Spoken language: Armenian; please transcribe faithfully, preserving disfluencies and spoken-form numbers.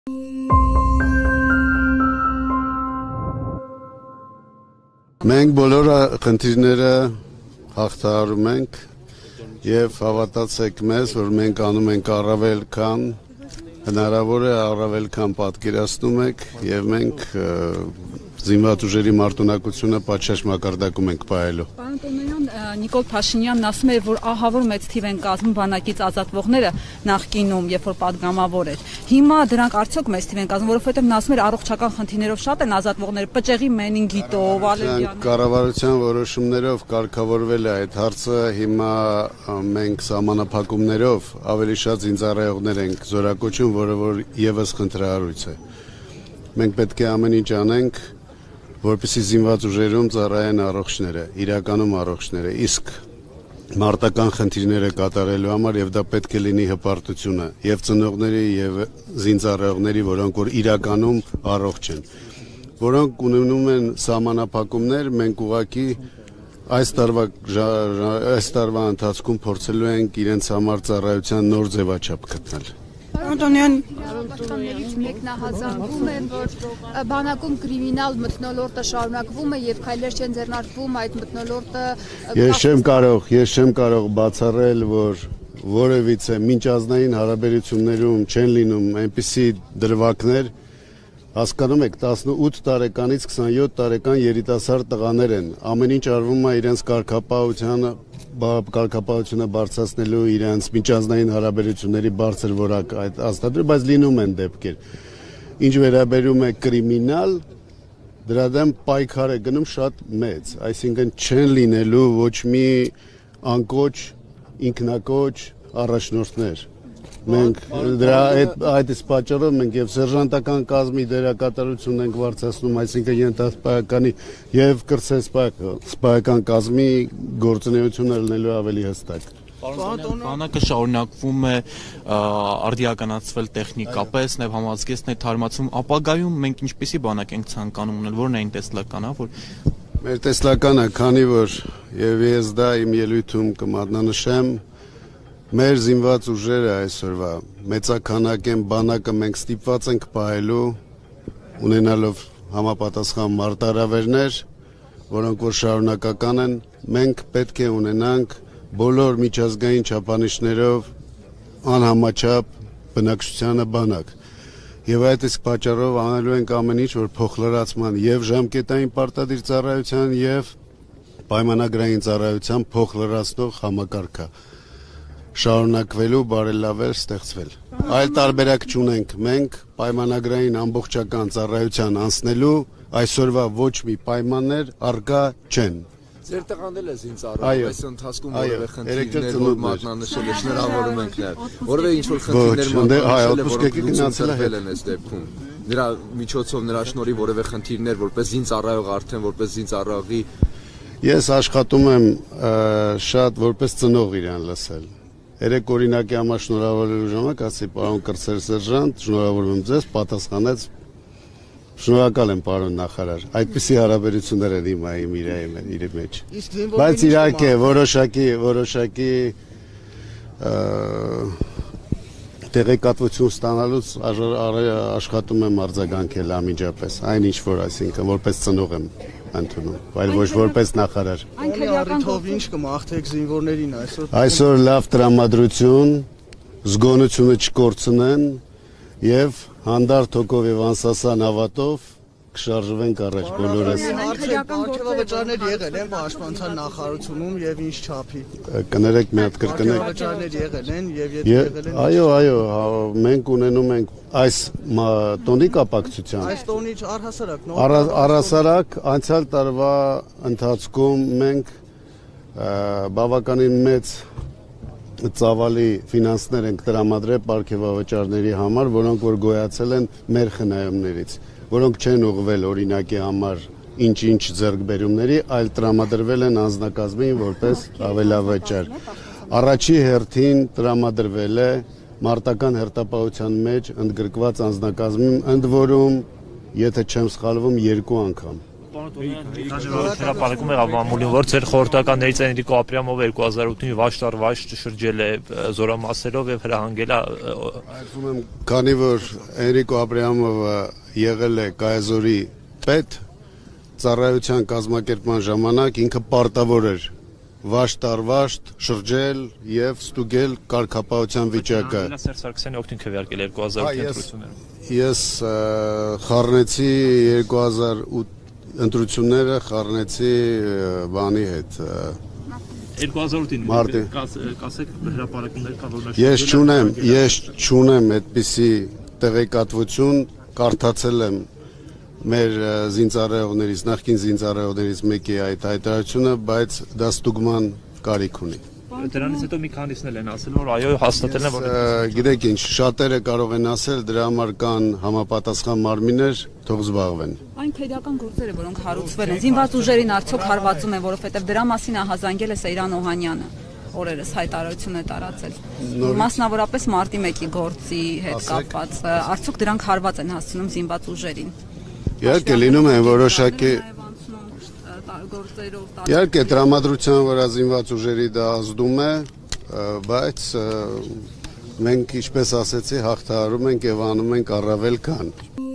Մենք բոլոր խնդիրները հաղթահարում ենք եւ հավատացեք մեզ, որ մենք անում ենք առավել քան հնարավոր է, առավել քան պատկերացնում եք եւ մենք զինված ուժերի մարտունակությունը պատշաճ մակարդակում ենք պահելու։ Պարոն Տոնոյան, Նիկոլ Փաշինյանն ասում է, որ ահավոր մեծ թիվ են կազմում բանակից ազատվողները նախկինում, երբ որ պատգամավոր էր։ Հիմա դրանք արդյոք մեծ թիվ են կազմում, որովհետեւ նա ասում էր առողջական խնդիրներով շատ են ազատվողները, պճեղի մենինգիտով, ալերգիաներով։ Կառավարության որոշումներով կարգավորվել է այդ հարցը, հիմա մենք սահմանափակումներով ավելի շատ զինծառայողներ ենք զորակոչում, որը որ եւս խնդրահարույց է։ Մենք պետք է ամեն ինչ անենք, որպեսզի զինված ուժերում ծառայեն առողջները, իրականում առողջները, իսկ մարտական խնդիրները կատարելու համար եւ դա պետք է լինի հպարտությունը եւ ծնողների եւ զինծառայողների, որոնք որ իրականում առողջ են, որոնք ունենում են սահմանափակումներ, մենք ուղղակի այս տարվա այս տարվա ընթացքում փորձելու ենք իրենց համար ծառայության նոր ձևաչափ գտնել։ Անտոնյան Պաշտոններից մեկնահազանգում են, որ բանակում կրիմինալ մթնոլորտը շարունակվում է եւ քայլեր չեն ձեռնարկվում այդ մթնոլորտը։ Ես չեմ կարող, ես չեմ կարող բացառել, որ որևիցե մինչազգային հարաբերություններում չեն լինում այնպիսի դրվագներ, հասկանում եք, տասնութ տարեկանից քսանյոթ տարեկան երիտասարդ տղաներ են, ամեն ինչ արվում է իրենց կարգապահությանը կարգապահությունը բարձրացնելու իրենց միջազգային հարաբերությունների բարձր որակ այդ աստադրը, բայց լինում են դեպքեր։ Ինչ վերաբերում է կրիմինալ, դրա դեմ պայքար է գնում շատ մեծ, այսինքն չեն լինելու ոչ մի անկոչ, ինքնակոչ առաջնորդներ։ Մենք դրա այդ այդ պատճառով մենք եւ սերժանտական կազմի դերակատարությունն ենք բարձրացնում, այսինքն ենթասպայականի եւ կրսեսպայական կազմի գործունեությունը լինելու ավելի հստակ։ Բանակը շարունակվում է արդիականացվել տեխնիկապես, նաեւ համազգեստներ թարմացում, ապագայում մենք ինչպեսի բանակ ենք ցանկանում ունել, որն է այն տեսլականա, որ մեր տեսլականը, քանի որ եւ ես դա իմ ելույթում կմատնանշեմ, մեր զինված ուժերը այսօրվա մեծաքանակ են բանակը մենք ստիպված ենք պահելու ունենալով համապատասխան մարտահրավերներ, որոնք որ շարունակական են, մենք պետք է ունենանք բոլոր միջազգային չափանիշներով անհամաչափ բնակչությանը բանակ։ Եվ այդ իսկ պատճառով անելու ենք ամեն ինչ, որ փոխլրացման եւ ժամկետային պարտադիր ծառայության եւ պայմանագրային ծառայության փոխլրացնող համակարգը շարունակվելու բարելավել ստեղծվել։ Այլ տարբերակ չունենք, մենք պայմանագրային ամբողջական ծառայության անցնելու այսօրվա ոչ մի պայմաններ առկա չեն։ Ձեր տղանել է զինծառայող, այս ընթացքում որևէ խնդիրներ, որ մատնանշել է, շնորհավորում ենք նաև, որևէ ինչ-որ խնդիրներ մատնանշել են այս դեպքում, նրա միջոցով, նրա շնորհիվ որևէ խնդիրներ, որպես զինծառայող արդեն, որպես զինծառայողի։ Ես աշխատում եմ շատ որպես ծնող իրան լսել։ Երեք օրինակի համար շնորհավորելու ժամանակ ասի պարոն կրսեր սերժանտ, շնորհավորում եմ ձեզ, պատասխանեց շնորհակալ եմ պարոն նախարար։ Այդպիսի հարաբերություններ են հիմա իմ իր մեջ։ Բայց իհարկե որոշակի որոշակի տեղեկատվություն ստանալուց աշխատում եմ արձագանքել անմիջապես, այնինչ որ այսինքն որպես ծնող եմ ընդունում, այլ ոչ որպես նախարար։ Առիթով ինչ կմաղթեք զինվորներին այսօր։ Այսօր լավ տրամադրություն, զգոնությունը չկորցնեն եւ հանդարտ հոգով եւ անսասան հավատով կշարժվենք առաջ բոլորս։ Արդյոք արգելավճարներ եղել են պաշտպանության նախարարությունում եւ ինչ չափի։ Կներեք մի հատ կրկնեք։ Արգելավճարներ եղել են եւ եթե եղել են։ Այո, այո, մենք ունենում ենք այս տոնի կապակցությամբ։ Այս տոնի առհասարակ Առհասարակ անցյալ տարվա ընթացքում մենք բավականին մեծ ծավալի ֆինանսներ ենք տրամադրել պարգևավճարների համար, որոնք որ գոյացել են մեր խնայումներից, որոնք չեն ուղղվել օրինակի համար ինչ-ինչ ձեռքբերումների, այլ տրամադրվել են անձնակազմին որպես ավելավճար։ Առաջի հերթին տրամադրվել է մարտական հերթապահության մեջ ընդգրկված անձնակազմին, ընդ որում, եթե չեմ սխալվում, երկու անգամ։ Հրապարակում եղավ մամուլին, որ ձեր խորհրդականներից Էնրիկո Ապրիամովը երկու հազար ութին վաշտ առ վաշտ շրջել է զորամասերով եւ հրահանգել է։ Այդվում եմ, քանի որ Էնրիկո Ապրիամովը եղել է Կայազորի պետ, ծառայության կազմակերպման ժամանակ ինքը պարտավոր էր վաշտ առ վաշտ շրջել եւ ստուգել կարգապահության վիճակը։ Սերժ Սարգսյանի օգտին քվեարկել երկու հազար ութի ընտրություններում։ Ես խառնեցի երկու հազար ութ ընտրությունները, խառնեցի բանի հետ։ երկու հազար ութին կասեք հրապարակումներ կա որ նա։ Ես չունեմ, ես չունեմ այդպիսի տեղեկատվություն, կարդացել եմ մեր զինծառայողներից, նախկին զինծառայողներից մեկի այդ հայտարարությունը, բայց դա ստուգման կարիք ունի։ Դրանից հետո մի քանիսն էլ են ասել, որ այո, հաստատել են, որ գիտեք ինչ, շատերը կարող են ասել, դրա համար կան համապատասխան մարմիններ, թող զբաղվեն։ Այն քրեական գործերը, որոնք հարուցվել են, զինված ուժերին արդյոք հարվածում են, որովհետև դրա մասին ահազանգել է Սեյրան Օհանյանը, օրերս հայտարարություն է տարածել։ Մասնավորապես մարտի մեկի գործի հետ կապված, արդյոք դրանք հարված են հասցնում զինված ուժերին։ Իհարկե լինում են որոշակի Իհարկե տրամադրության վրա զինված ուժերի դա ազդում է, բայց մենք ինչպես ասեցի հաղթահարում ենք եւ անում ենք առավել քան